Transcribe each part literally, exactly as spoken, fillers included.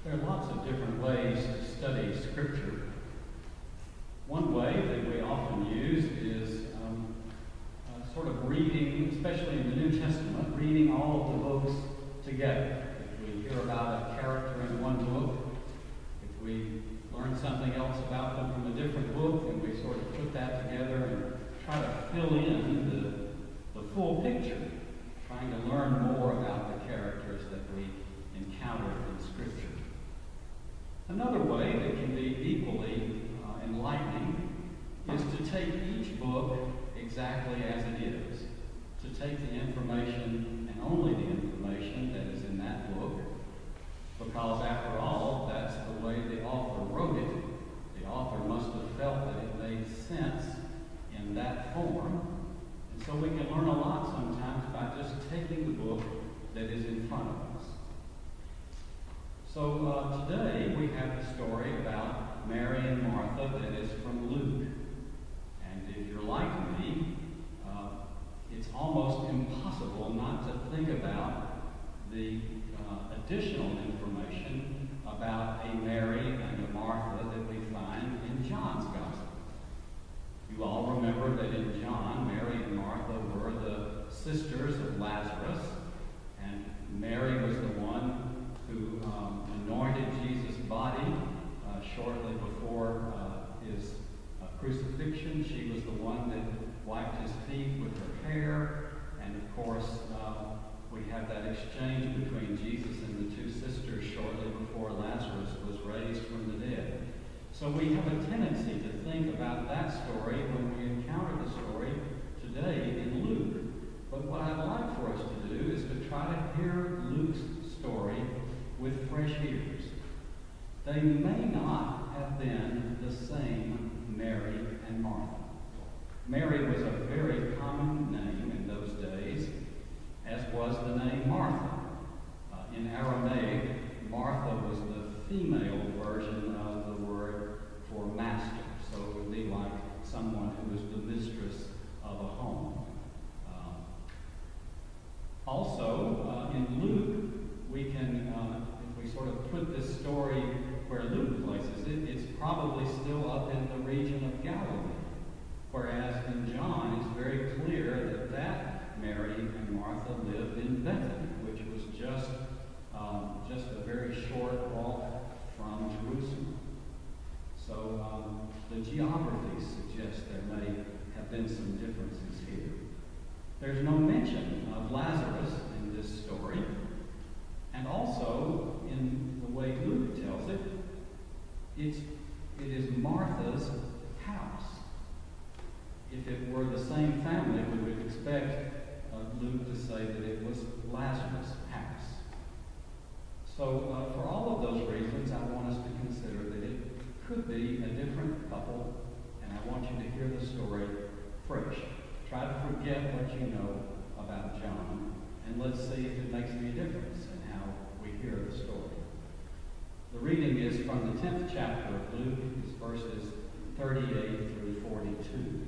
There are lots of different ways to study Scripture. One way that we often use is um, uh, sort of reading, especially in the New Testament, reading all of the books together. If we hear about a character in one book, if we learn something else about them from a different book, and we sort of put that together and try to fill in the, the full picture, trying to learn more about the characters that we encounter in Scripture. Another way that can be equally uh, enlightening is to take each book exactly as it is, to take the information and only the information that is in that book, because after all, that's the way the author wrote it. The author must have felt that it made sense in that form, and so we can learn a lot sometimes by just taking the book that is in front of us. So uh, today we have a story about Mary and Martha that is from Luke. And if you're like me, uh, it's almost impossible not to think about the uh, additional information about a Mary and a Martha that we find in John's Gospel. You all remember that in John, Mary and Martha were the sisters of Lazarus, and Mary was the one who um, anointed Jesus' body uh, shortly before uh, his uh, crucifixion. She was the one that wiped his feet with her hair. And of course, uh, we have that exchange between Jesus and the two sisters shortly before Lazarus was raised from the dead. So we have a tendency to think about that story when we encounter the story today in Luke. But what I'd like for us to do is to try to hear Luke's story with fresh ears. They may not have been the same Mary and Martha. Mary was a very common name in those days, as was the name Martha. Uh, in Aramaic, Martha was the female version of the word for master. So it would be like someone who was the mistress of a home. Um, also, uh, in Luke, we can, uh, if we sort of put this story where Luke places it, it's probably still up in the region of Galilee. Whereas in John, it's very clear that that Mary and Martha lived in Bethany, which was just, um, just a very short walk from Jerusalem. So um, the geography suggests there may have been some differences here. There's no mention of Lazarus in this story. And also, in the way Luke tells it, it's, it is Martha's house. If it were the same family, we would expect uh, Luke to say that it was Lazarus' house. So uh, for all of those reasons, I want us to consider that it could be a different couple, and I want you to hear the story fresh. Try to forget what you know about John, and let's see if it makes any difference in how we hear the story. The reading is from the tenth chapter of Luke. It's verses thirty-eight through forty-two.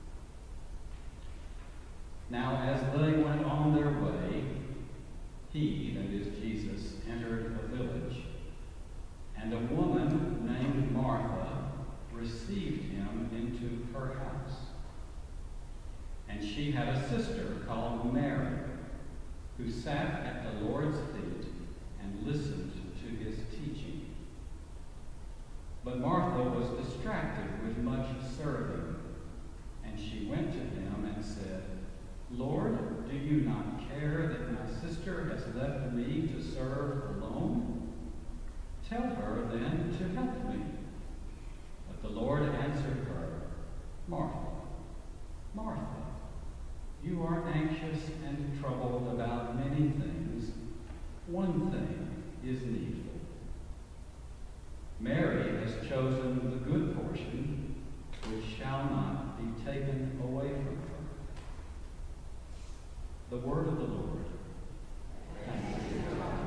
Now, as they went on their way, he, that is Jesus, entered a village, and a woman named Martha received him into her house. And she had a sister called Mary, who sat at the Lord's feet and listened to his teaching. But Martha was distracted with much serving, and she went to him and said, "Lord, do you not care that my sister has left me to serve alone? Tell her then to help me." But the Lord answered her, "Martha, Martha, you are anxious and troubled about many things. One thing is needful. Mary has chosen the good portion, which shall not be taken away from her." The word of the Lord. Thanks be to God.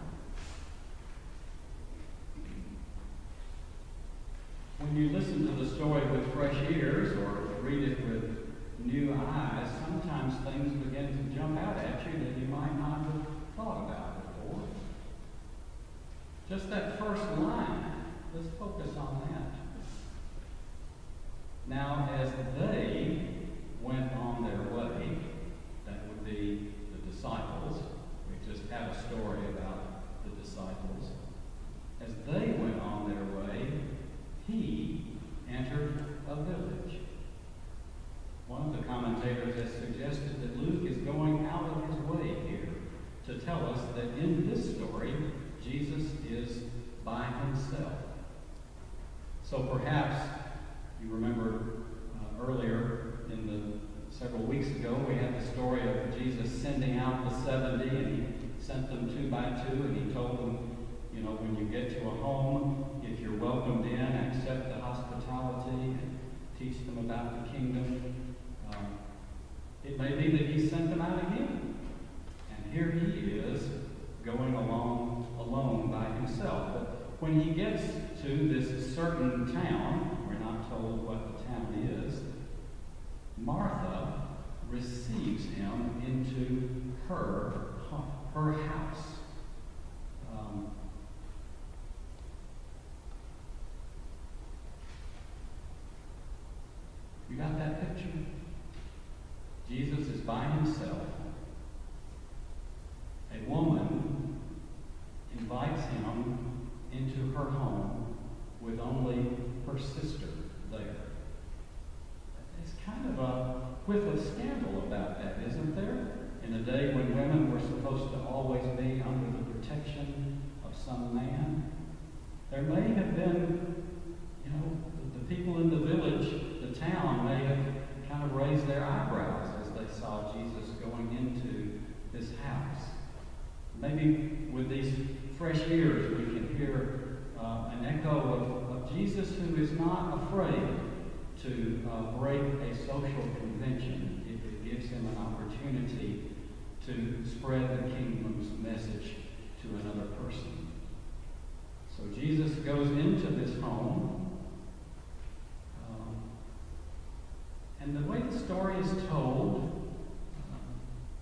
When you listen to the story with fresh ears or read it with new eyes, sometimes things begin to jump out at you that you might not have thought about before. Just that first line. Let's focus on that. Now, as they went on their way, that would be the disciples. We just had a story about the disciples. As they went on their way, he entered a village. One of the commentators has suggested that Luke is going out of his way here to tell us that in this story, Jesus is by himself. So perhaps you remember uh, earlier in the several weeks ago, we had the story of Jesus sending out the seventy, and he sent them two by two, and he told them, you know, when you get to a home, if you're welcomed in, accept the hospitality and teach them about the kingdom. Um, it may be that he sent them out again. And here he is going along alone by himself. But when he gets to this certain town, we're not told what the town is, Martha receives him into her, her house. Um, you got that picture? Jesus is by himself. A woman invites him into her home with only her sister there. It's kind of a whiff of scandal about that, isn't there? In a day when women were supposed to always be under the protection of some man. There may have been, you know, the people in the village, the town may have kind of raised their eyebrows as they saw Jesus going into this house. Maybe with these fresh ears we can hear uh, an echo of, of Jesus who is not afraid to uh, break a social convention if it gives him an opportunity to spread the kingdom's message to another person. So Jesus goes into this home, um, and the way the story is told, uh,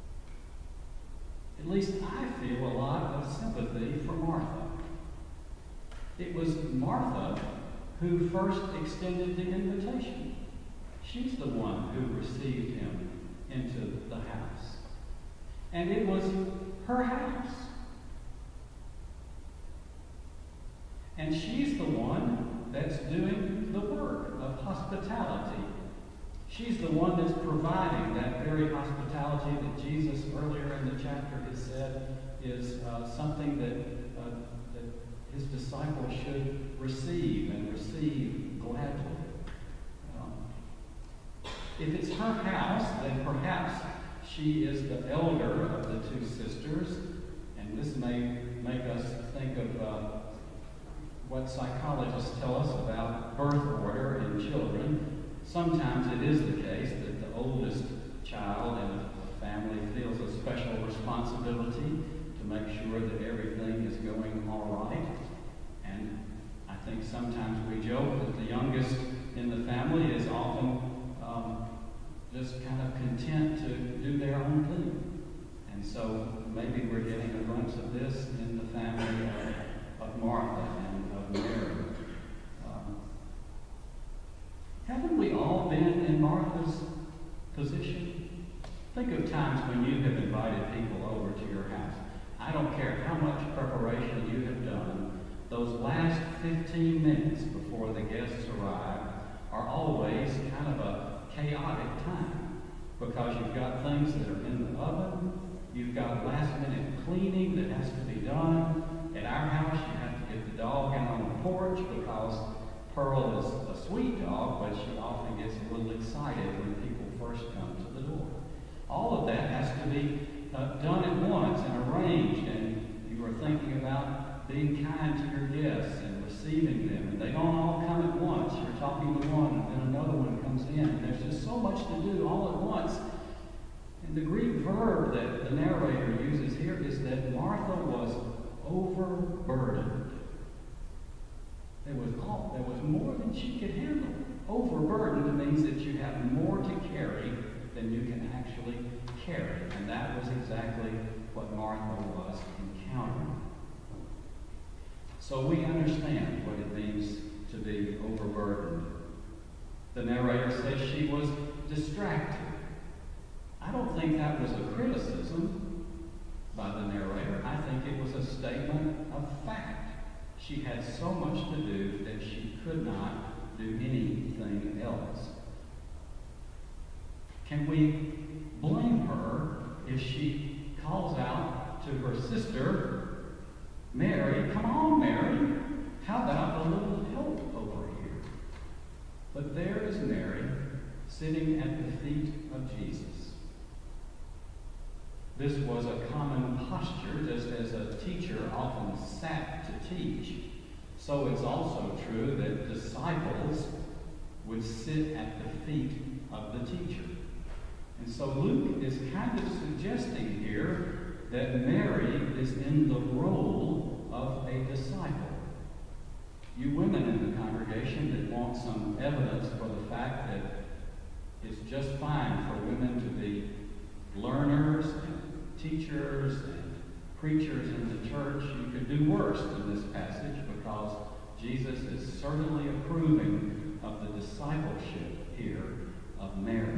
at least I feel a lot of sympathy for Martha. It was Martha who first extended the invitation. She's the one who received him into the house. And it was her house. And she's the one that's doing the work of hospitality. She's the one that's providing that very hospitality that Jesus earlier in the chapter has said is uh, something that, uh, that his disciples should receive and receive gladly. Um, if it's her house, then perhaps she is the elder of the two sisters, and this may make us think of uh, what psychologists tell us about birth order in children. Sometimes it is the case that the oldest child in a family feels a special responsibility to make sure that everything is going all right. And I think sometimes we joke that the youngest in the family is often um, just kind of content to do their own thing. And so maybe we're getting a glimpse of this in the family of, of Martha and of Mary. Um, haven't we all been in Martha's position? Think of times when you have invited people over to your house. I don't care how much preparation you have done, those last fifteen minutes before the guests arrive are always kind of a chaotic time, because you've got things that are in the oven, you've got last minute cleaning that has to be done. At our house, you have to get the dog out on the porch because Pearl is a sweet dog, but she often gets a little excited when people first come to the door. All of that has to be uh, done at once and arranged, and you are thinking about being kind to your guests and receiving them, and they don't all come at once. You're talking to one, and then another one comes in, and there's just so much to do all at once. And the Greek verb that the narrator uses here is that Martha was overburdened. There was all, there was more than she could handle. Overburdened means that you have more to carry than you can actually carry. And that was exactly what Martha was encountering. So we understand what it means to be overburdened. The narrator says she was distracted. I don't think that was a criticism by the narrator. I think it was a statement of fact. She had so much to do that she could not do anything else. Can we blame her if she calls out to her sister, Mary, come on, Mary, how about a little help over here? But there is Mary sitting at the feet of Jesus. This was a common posture, just as a teacher often sat to teach. So it's also true that disciples would sit at the feet of the teacher. And so Luke is kind of suggesting here that Mary is in the role of a disciple. You women in the congregation that want some evidence for the fact that it's just fine for women to be learners and teachers and preachers in the church, you could do worse in this passage, because Jesus is certainly approving of the discipleship here of Mary.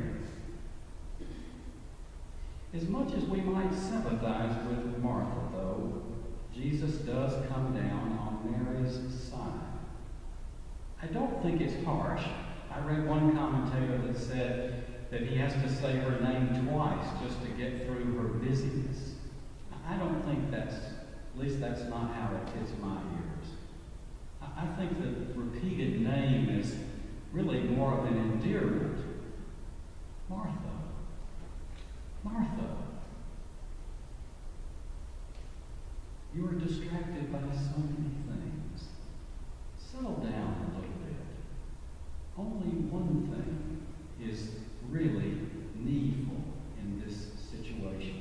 As much as we might sympathize with Martha, though, Jesus does come down on Mary's side. I don't think it's harsh. I read one commentator that said that he has to say her name twice just to get through her busyness. I don't think that's, at least that's not how it hits my ears. I think the repeated name is really more of an endearment. Martha. Martha. You are distracted by so many things. Settle down a little bit. Only one thing is really needful in this situation.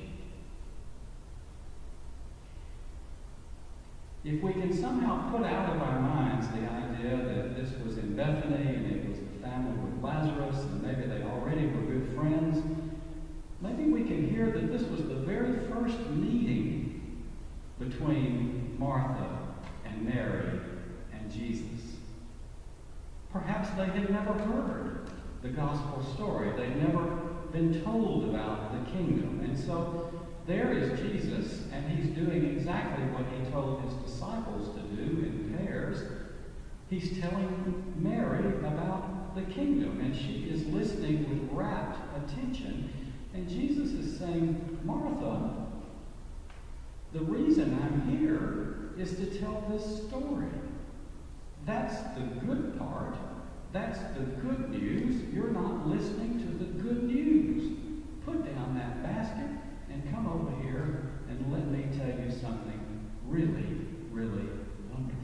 If we can somehow put out of our minds the idea that this was in Bethany and it was the family with Lazarus and maybe they already were good friends, maybe we can hear that this was the very first meeting between Martha and Mary and Jesus. Perhaps they had never heard the gospel story. They'd never been told about the kingdom. And so there is Jesus, and he's doing exactly what he told his disciples to do in pairs. He's telling Mary about the kingdom, and she is listening with rapt attention. And Jesus is saying, Martha, the reason I'm here is to tell this story. That's the good part. That's the good news. You're not listening to the good news. Put down that basket and come over here and let me tell you something really, really wonderful.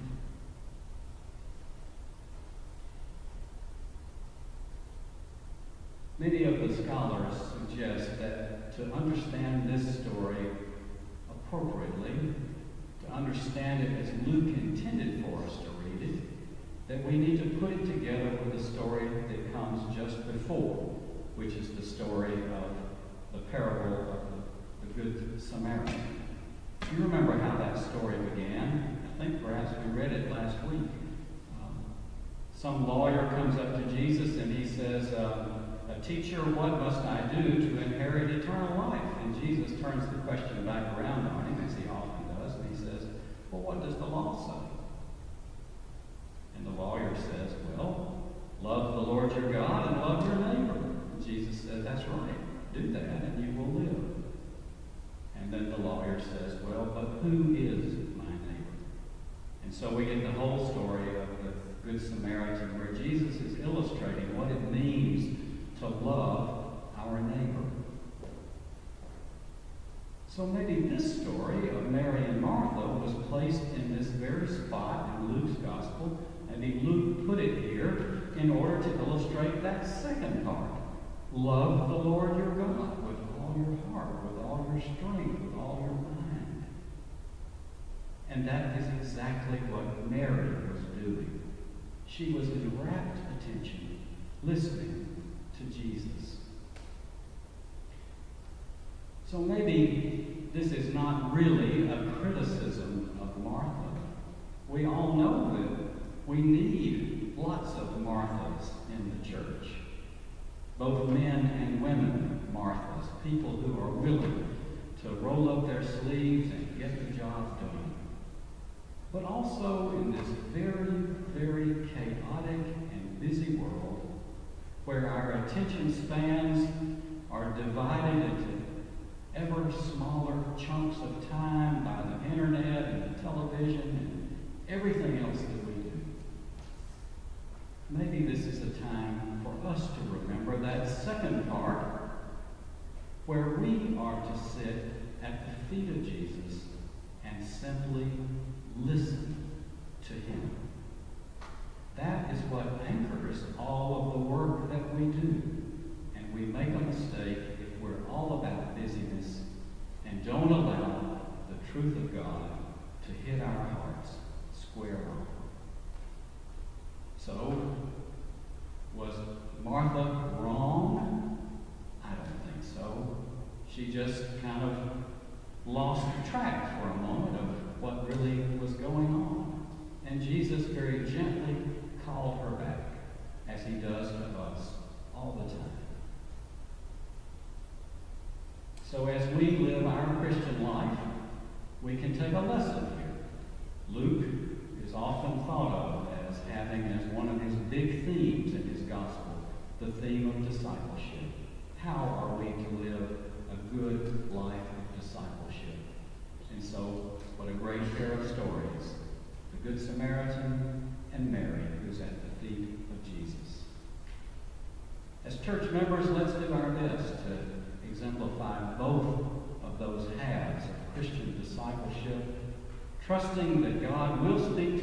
Many of the scholars suggest that to understand this story appropriately, to understand it as Luke intended for us to read it, that we need to put it together with the story that comes just before, which is the story of the parable of the, the Good Samaritan. You remember how that story began. I think perhaps we read it last week. Um, some lawyer comes up to Jesus and he says, uh, Teacher, what must I do to inherit eternal life? And Jesus turns the question back around on him, as he often does, and he says, well, what does the law say? And the lawyer says, well, love the Lord your God and love your neighbor. And Jesus said, that's right. Do that and you will live. And then the lawyer says, well, but who is my neighbor? And so we get the whole story of the Good Samaritan, where Jesus is illustrating what it means to love our neighbor. So maybe this story of Mary and Martha was placed in this very spot in Luke's gospel. Maybe Luke put it here in order to illustrate that second part. Love the Lord your God with all your heart, with all your strength, with all your mind. And that is exactly what Mary was doing. She was in rapt attention, listening to Jesus. So maybe this is not really a criticism of Martha. We both men and women Marthas, people who are willing to roll up their sleeves and get the job done. But also in this very, very chaotic and busy world where our attention spans are divided into ever smaller chunks of time by the internet and the television and everything else that we do. Maybe this is a time for us to remember that second part where we are to sit at the feet of Jesus and simply listen to him. That is what anchors all of the work that we do. And we make a mistake if we're all about busyness and don't allow the truth of God to hit our hearts square on. So, was Martha wrong? I don't think so. She just kind of lost track for a moment of what really was going on. And Jesus very gently called her back, as he does to us all the time. So as we live our Christian life, we can take a lesson here. Luke is often thought of as having as one of his big themes in his gospel, the theme of discipleship. How are we to live a good life of discipleship? And so, what a great pair of stories. The Good Samaritan and Mary, who's at the feet of Jesus. As church members, let's do our best to exemplify both of those halves of Christian discipleship, trusting that God will speak